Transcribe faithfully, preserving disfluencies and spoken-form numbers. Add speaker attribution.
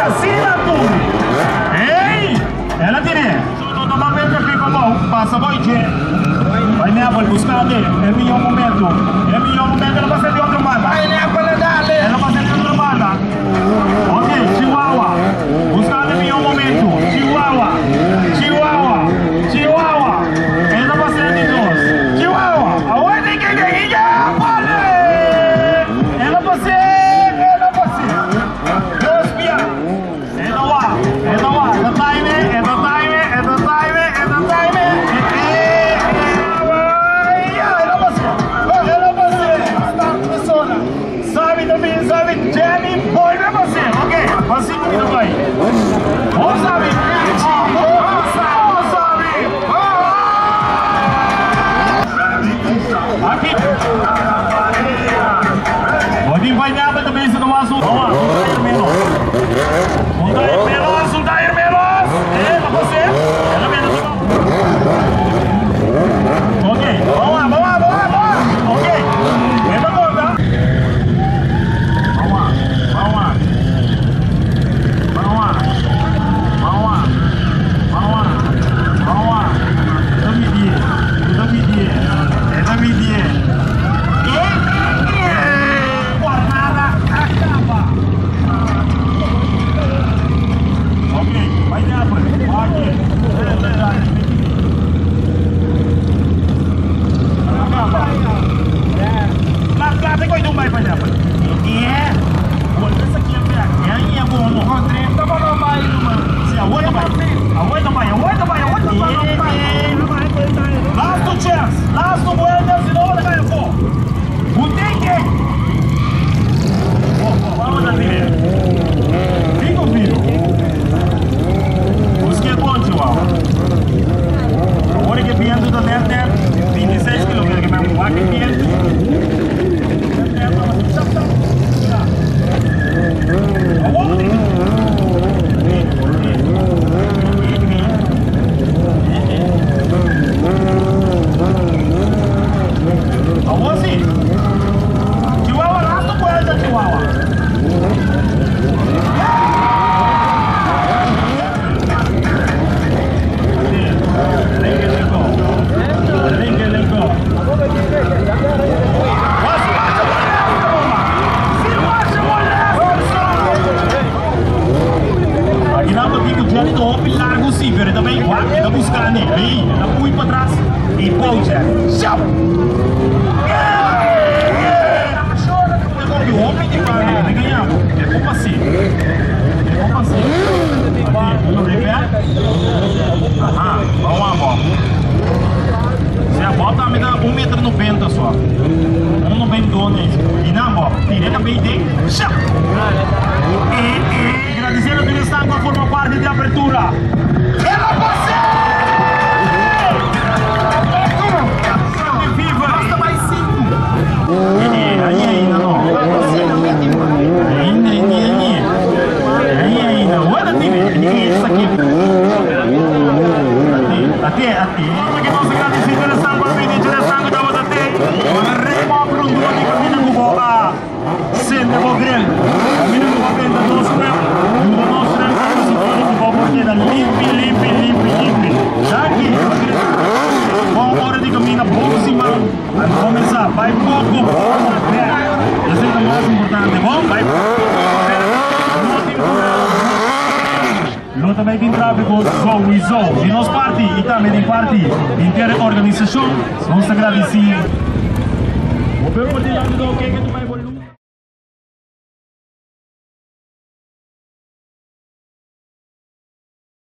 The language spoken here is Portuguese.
Speaker 1: Sina tu! Ei! Ela tiene! Tutto va bene qui come passa poi c'è! Vai Napoli, buscate! È il mio momento! È il mio momento! La passa di otro banda! Vai Napoli, dale! La passa di otro banda! Ok, Chihuahua! Buscate il mio momento! Chihuahua! Chihuahua! Chihuahua! E la passa di dos! Chihuahua! Aguante che che ya! Vale! E la passa! E la passa! Dos pia! E la va! E la va! E la time! E la time! E la time! E la time! Sabe também, sabe, Jenny, boy, não é você, ok? Assim comigo vai. Ó, sabe? Ó, sabe? Aqui. Pode vai nada também, se não vai azul. Vamos lá, um daí menos, um daí menos. É, pra você. Ela menos. Ok, vamos lá, vamos lá, vamos lá, vamos lá. Ok. Entra conta. Vamos lá, vamos lá. Vamos lá. Vamos lá. Vamos lá. Vamos lá. Então me diga. Então me diga. Então me diga. Guardada acaba. Ok, vai Napoli. Aqui. Largada e não vai para Napoli. É. Olha essa aqui é a minha boa. Rodrigo, estava no bairro, mano. Se a outra vai. A outra vai, a outra vai, a outra vai. Last chance. Last vuelta, se não vai ganhar fogo. Buteque. Vamos na primeira. Fica ouvindo. Busque ponte, uau. Agora que piento da neta, vinte e seis quilômetros, que vai voar aqui piento. Chihuahua, last vuelta, Chihuahua. Largo sim, pero também igual, ele está buscando aí, ele põe para trás e poucha. Tchau! O homem de barra, ele ganhamos. É como assim? É como assim? Vamos ver? Aham, vamos lá, bola. Se a bola me dá um metro e noventa só. um noventa e dois. E não, bola. Direita bem de. Tchau! E agradecendo que ele está com a forma parte de apertura. Ela passou! Viva! Basta mais cinco! Aí, aí ainda não. Ainda, ainda, ainda. Aí ainda. Olha, tem isso aqui. Até, até. Porque nós agradecemos a essa forma de direção da outra tem. Remo para um duro de caminho com bola. Sendo o grande. Caminho com a venda do nosso grande. Do nosso grande. Limpe, limpe, limpe, limpe. Já aqui, uma hora de caminho, pouco cima. Vamos começar, vai pouco. É, esse é o mais importante, bom? Vai pouco. Não também tem tráfego, go result. E nós parte, e também tem parte inteira organização. Vamos agradecer. O primeiro dia do que é que tu vai evoluir.